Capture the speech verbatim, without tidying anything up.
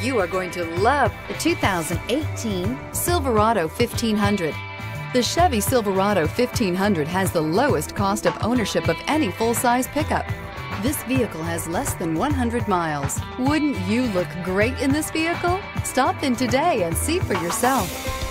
You are going to love the two thousand eighteen Silverado fifteen hundred. The Chevy Silverado fifteen hundred has the lowest cost of ownership of any full-size pickup. This vehicle has less than one hundred miles. Wouldn't you look great in this vehicle? Stop in today and see for yourself.